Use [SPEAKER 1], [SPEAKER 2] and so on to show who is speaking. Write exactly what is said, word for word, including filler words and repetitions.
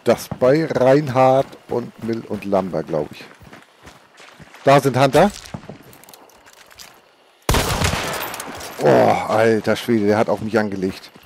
[SPEAKER 1] das bei Reinhardt und Mill und Lamber, glaube ich. Da sind Hunter. Oh, alter Schwede, der hat auf mich angelegt.